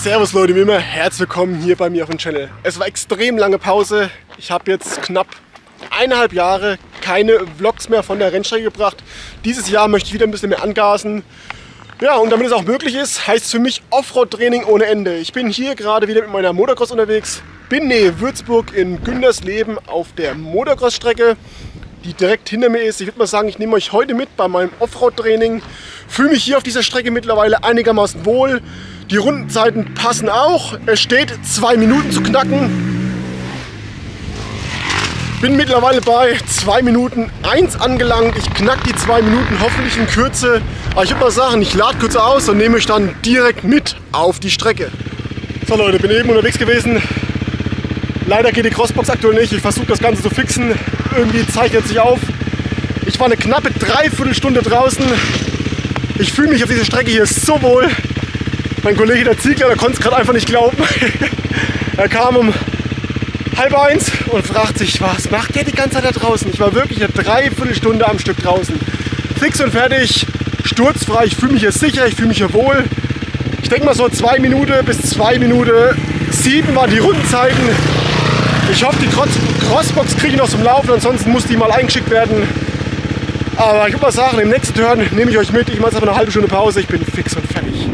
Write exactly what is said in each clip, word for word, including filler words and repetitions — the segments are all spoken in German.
Servus Leute, wie immer, herzlich willkommen hier bei mir auf dem Channel. Es war extrem lange Pause. Ich habe jetzt knapp eineinhalb Jahre keine Vlogs mehr von der Rennstrecke gebracht. Dieses Jahr möchte ich wieder ein bisschen mehr angasen. Ja, und damit es auch möglich ist, heißt es für mich Offroad-Training ohne Ende. Ich bin hier gerade wieder mit meiner Motocross unterwegs. Bin nähe Würzburg in Gündersleben auf der Motocross-Strecke, die direkt hinter mir ist. Ich würde mal sagen, ich nehme euch heute mit bei meinem Offroad-Training. Fühle mich hier auf dieser Strecke mittlerweile einigermaßen wohl. Die Rundenzeiten passen auch. Es steht zwei Minuten zu knacken. Bin mittlerweile bei zwei Minuten eins angelangt. Ich knack die zwei Minuten hoffentlich in Kürze. Aber ich würde mal sagen, ich lade kurz aus und nehme euch dann direkt mit auf die Strecke. So Leute, bin eben unterwegs gewesen. Leider geht die Crossbox aktuell nicht. Ich versuche das Ganze zu fixen. Irgendwie zeichnet sich auf. Ich war eine knappe Dreiviertelstunde draußen. Ich fühle mich auf dieser Strecke hier so wohl. Mein Kollege der Ziegler, der konnte es gerade einfach nicht glauben. Er kam um halb eins und fragt sich, was macht der die ganze Zeit da draußen? Ich war wirklich eine Dreiviertelstunde am Stück draußen. Fix und fertig, sturzfrei. Ich fühle mich hier sicher, ich fühle mich hier wohl. Ich denke mal so zwei Minuten bis zwei Minuten sieben waren die Rundenzeiten. Ich hoffe, die Crossbox kriege ich noch zum Laufen, ansonsten muss die mal eingeschickt werden. Aber ich würde mal sagen, im nächsten Turn nehme ich euch mit. Ich mache jetzt einfach eine halbe Stunde Pause. Ich bin fix und fertig.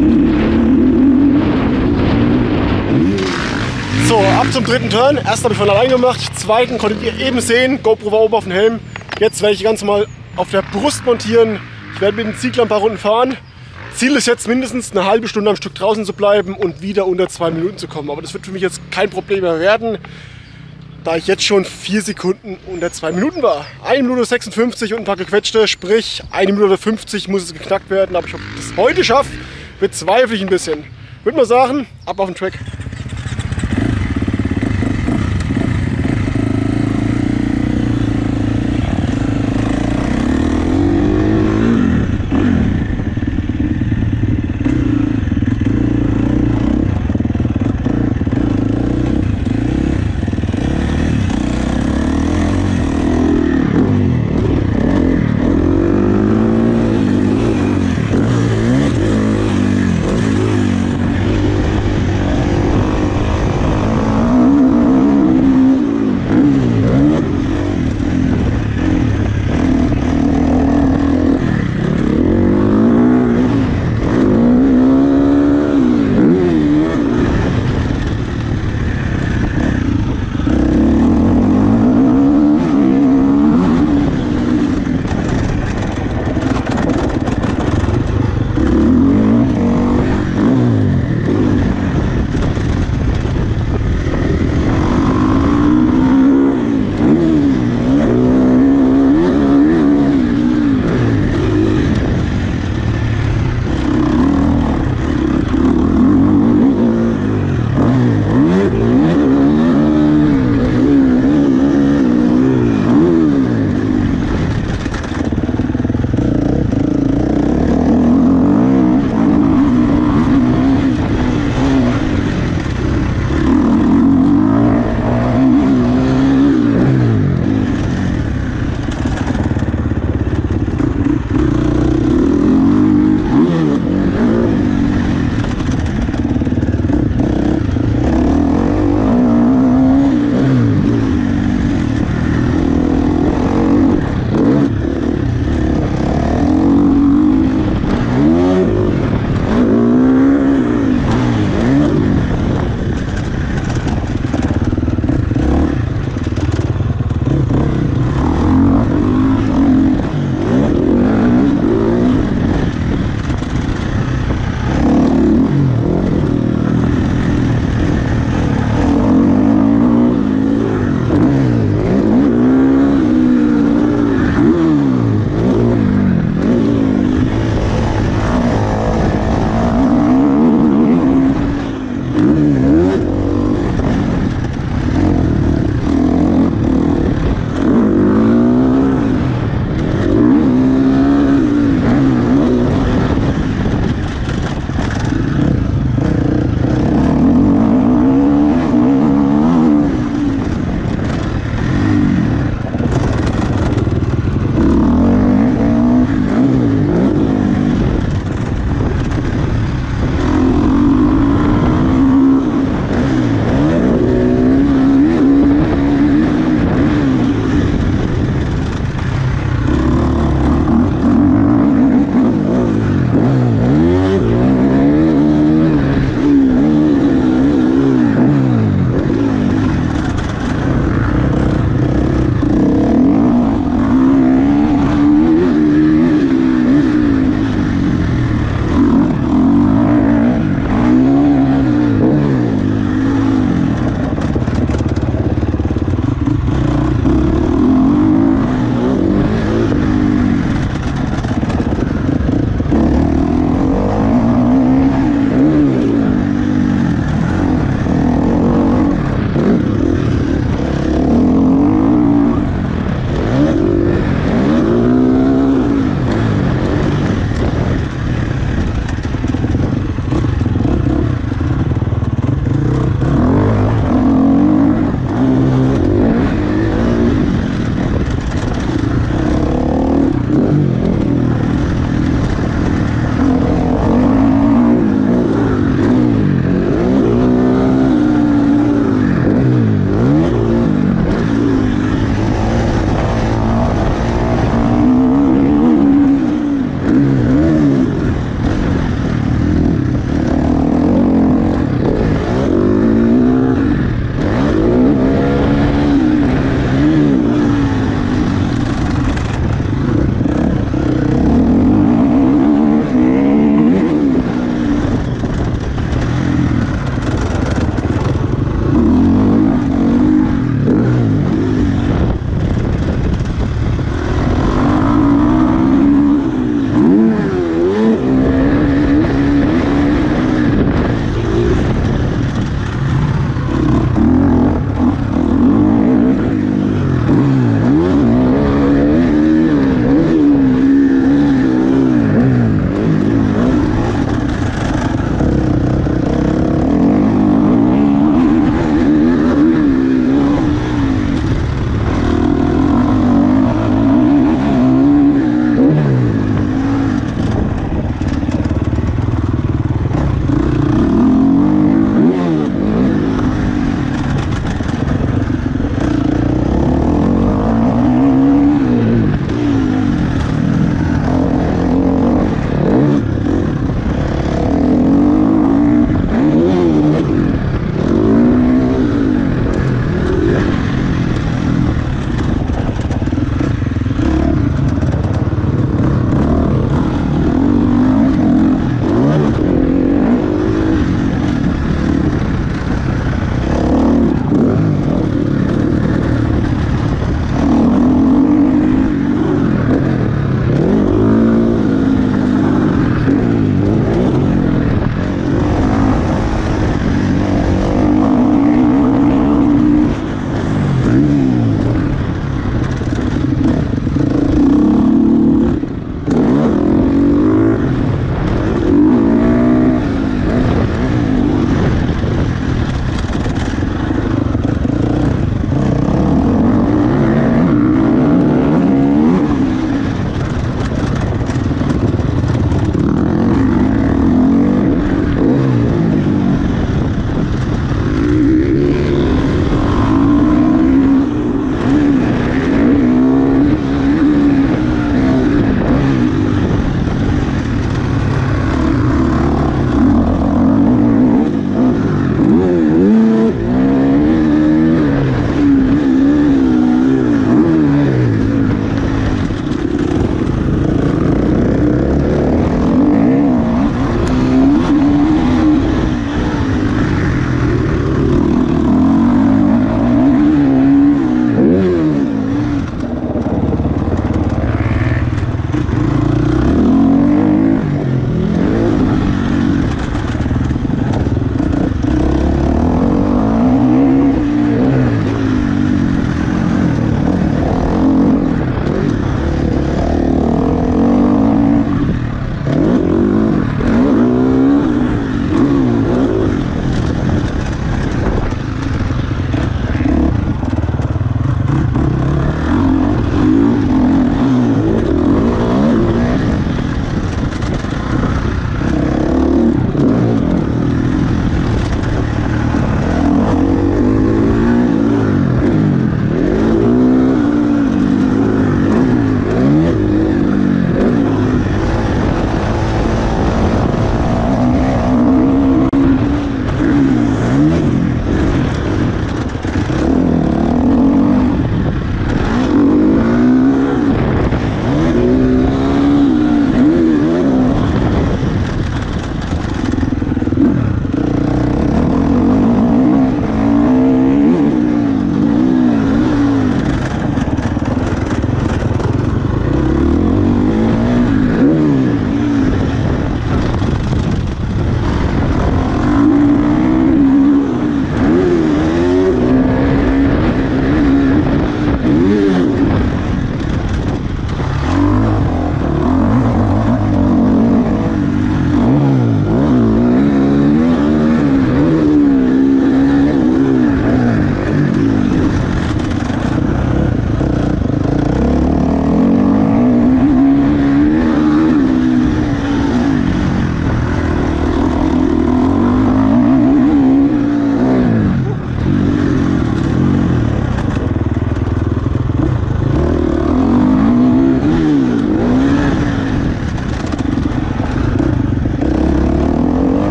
So, ab zum dritten Turn. Erst habe ich von allein gemacht, zweiten konntet ihr eben sehen. GoPro war oben auf dem Helm. Jetzt werde ich ganz mal auf der Brust montieren. Ich werde mit dem Ziegler ein paar Runden fahren. Ziel ist jetzt mindestens eine halbe Stunde am Stück draußen zu bleiben und wieder unter zwei Minuten zu kommen. Aber das wird für mich jetzt kein Problem mehr werden, da ich jetzt schon vier Sekunden unter zwei Minuten war. eine Minute sechsundfünfzig und ein paar gequetschte, sprich eine Minute fünfzig muss es geknackt werden. Aber ich ob ich das heute schaffe, bezweifle ich ein bisschen. Würde mal sagen, ab auf den Track.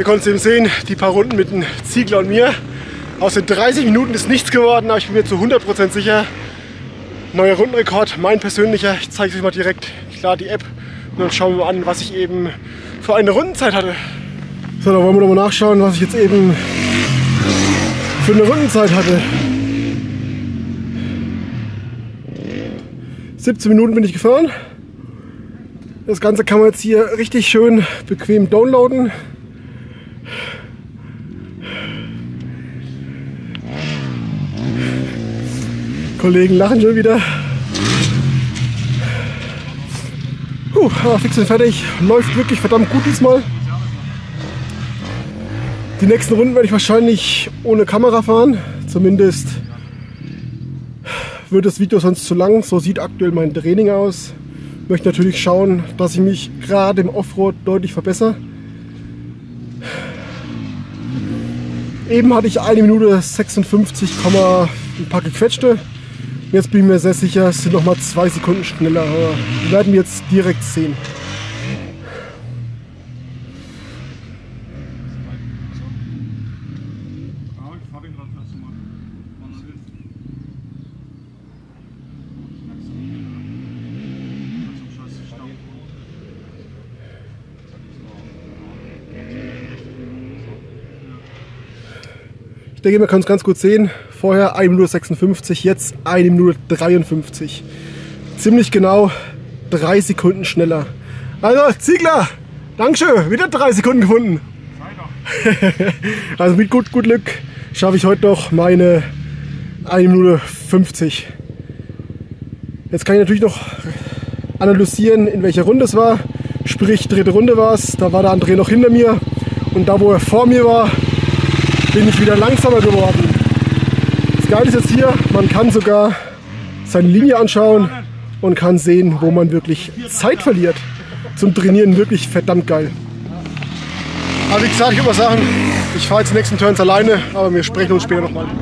konntest du eben sehen, die paar Runden mit dem Ziegler und mir. Aus den dreißig Minuten ist nichts geworden, aber ich bin mir zu hundert Prozent sicher. Neuer Rundenrekord, mein persönlicher. Ich zeige es euch mal direkt. Ich lade die App und dann schauen wir mal an, was ich eben für eine Rundenzeit hatte. So, dann wollen wir noch mal nachschauen, was ich jetzt eben für eine Rundenzeit hatte. siebzehn Minuten bin ich gefahren. Das Ganze kann man jetzt hier richtig schön bequem downloaden. Kollegen lachen schon wieder. Puh, aber fix und fertig. Läuft wirklich verdammt gut diesmal. Die nächsten Runden werde ich wahrscheinlich ohne Kamera fahren. Zumindest wird das Video sonst zu lang. So sieht aktuell mein Training aus. Ich möchte natürlich schauen, dass ich mich gerade im Offroad deutlich verbessere. Eben hatte ich eine Minute sechsundfünfzig, ein paar gequetschte. Jetzt bin ich mir sehr sicher, es sind noch mal zwei Sekunden schneller. Aber wir werden jetzt direkt sehen. Ich denke, man kann es ganz gut sehen. Vorher eine Minute sechsundfünfzig, jetzt eine Minute dreiundfünfzig. Ziemlich genau drei Sekunden schneller. Also Ziegler, Dankeschön, wieder drei Sekunden gefunden. Also mit gut, gut Glück schaffe ich heute noch meine eine Minute fünfzig. Jetzt kann ich natürlich noch analysieren, in welcher Runde es war. Sprich, dritte Runde war es. Da war der André noch hinter mir. Und da, wo er vor mir war, bin ich wieder langsamer geworden. Das Geile ist jetzt hier, man kann sogar seine Linie anschauen und kann sehen, wo man wirklich Zeit verliert. Zum Trainieren wirklich verdammt geil. Aber wie gesagt, ich würde mal sagen, ich fahre jetzt die nächsten Turns alleine, aber wir sprechen uns später nochmal.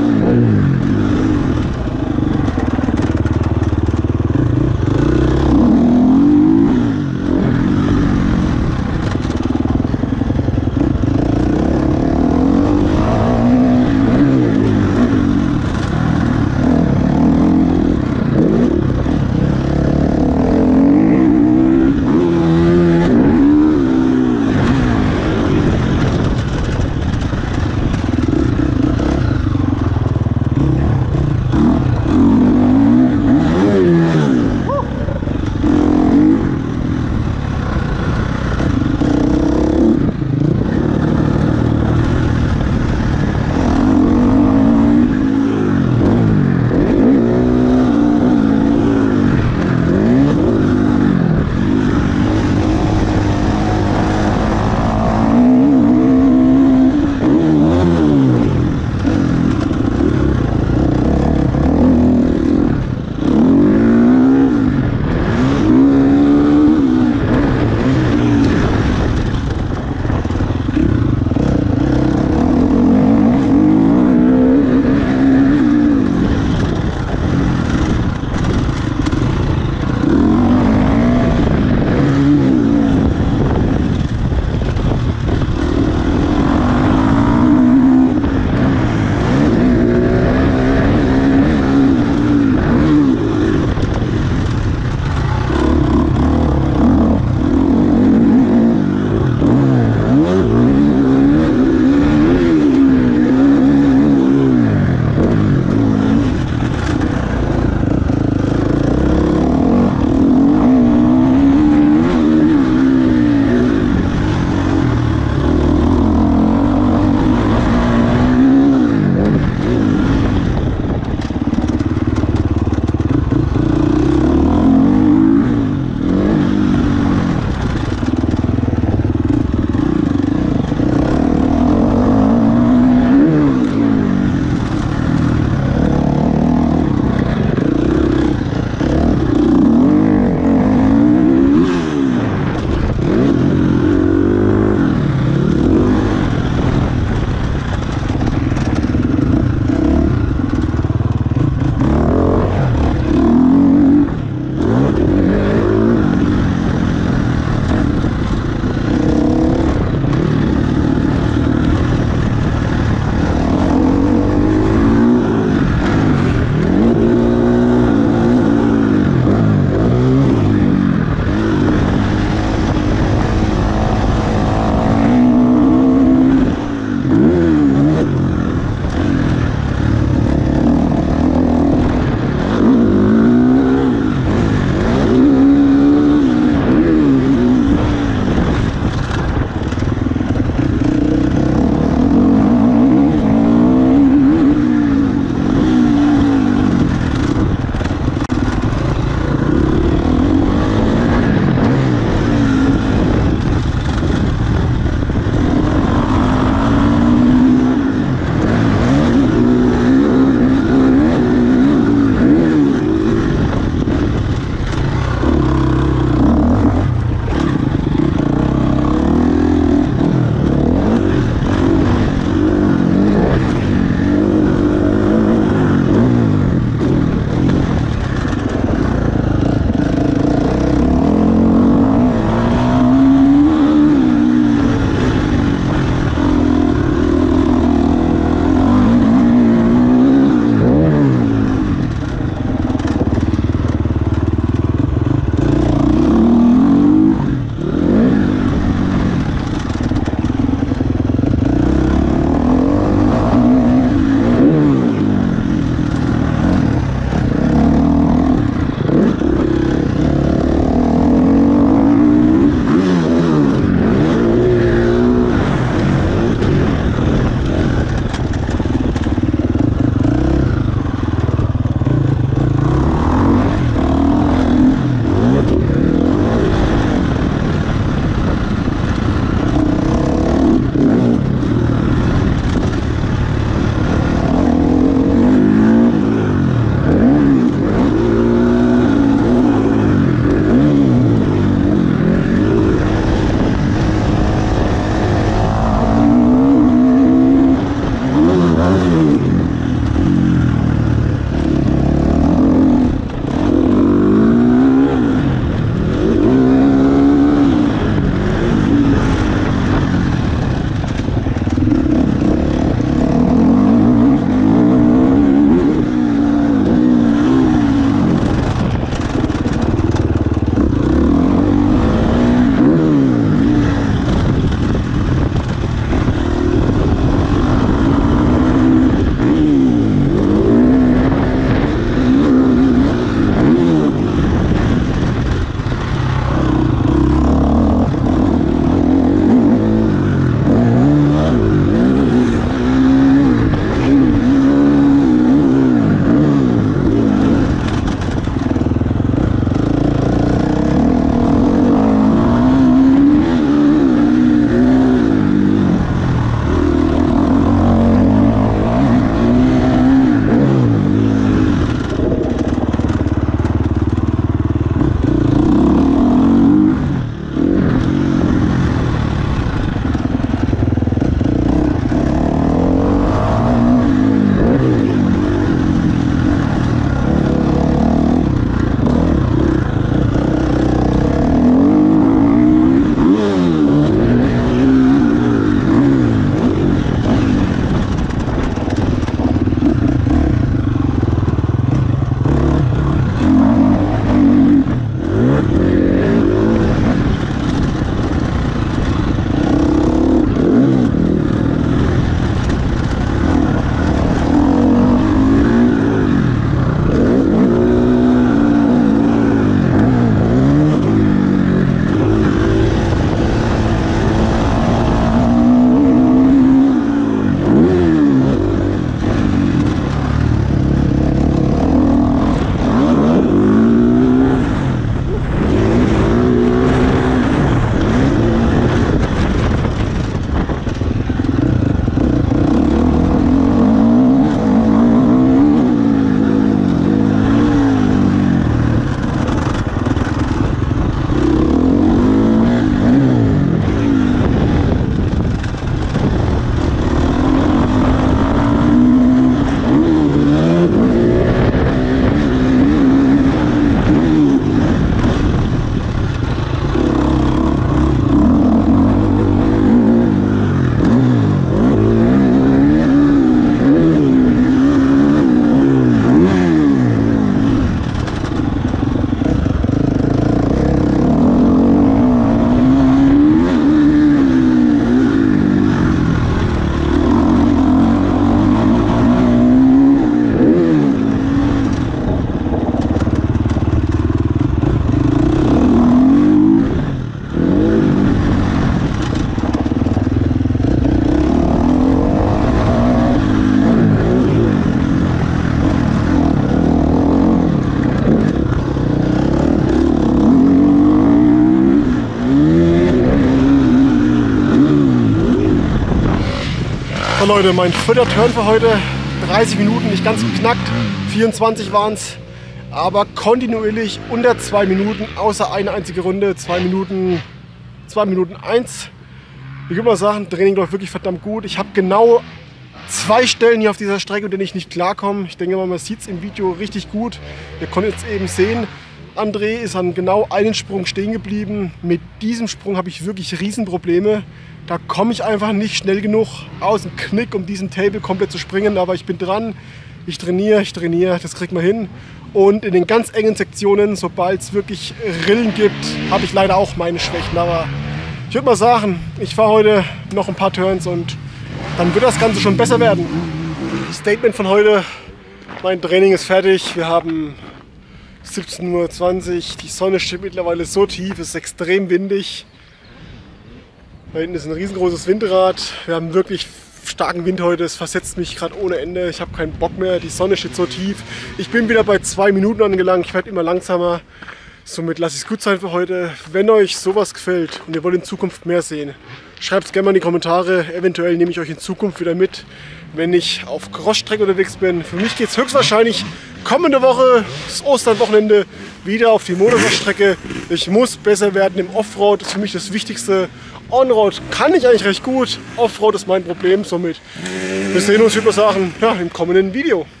So Leute, mein vierter Turn für heute. dreißig Minuten, nicht ganz geknackt. vierundzwanzig waren es. Aber kontinuierlich unter zwei Minuten, außer eine einzige Runde. zwei Minuten, zwei Minuten eins. Ich würde mal sagen, Training läuft wirklich verdammt gut. Ich habe genau zwei Stellen hier auf dieser Strecke, mit denen ich nicht klarkomme. Ich denke mal, man sieht es im Video richtig gut. Ihr konntet es eben sehen. André ist an genau einen Sprung stehen geblieben. Mit diesem Sprung habe ich wirklich Riesenprobleme. Da komme ich einfach nicht schnell genug aus dem Knick, um diesen Table komplett zu springen. Aber ich bin dran, ich trainiere, ich trainiere, das kriegt man hin. Und in den ganz engen Sektionen, sobald es wirklich Rillen gibt, habe ich leider auch meine Schwächen. Aber ich würde mal sagen, ich fahre heute noch ein paar Turns und dann wird das Ganze schon besser werden. Statement von heute, mein Training ist fertig. Wir haben siebzehn Uhr zwanzig, die Sonne steht mittlerweile so tief, es ist extrem windig. Da hinten ist ein riesengroßes Windrad. Wir haben wirklich starken Wind heute, es versetzt mich gerade ohne Ende. Ich habe keinen Bock mehr, die Sonne steht so tief. Ich bin wieder bei zwei Minuten angelangt, ich werde immer langsamer. Somit lasse ich es gut sein für heute. Wenn euch sowas gefällt und ihr wollt in Zukunft mehr sehen, schreibt es gerne mal in die Kommentare. Eventuell nehme ich euch in Zukunft wieder mit, wenn ich auf Crossstrecke unterwegs bin. Für mich geht es höchstwahrscheinlich kommende Woche, das Osternwochenende, wieder auf die Motocross-Strecke. Ich muss besser werden im Offroad, das ist für mich das Wichtigste. Onroad kann ich eigentlich recht gut, Offroad ist mein Problem. Somit wir sehen uns, ich würde sagen, ja, im kommenden Video.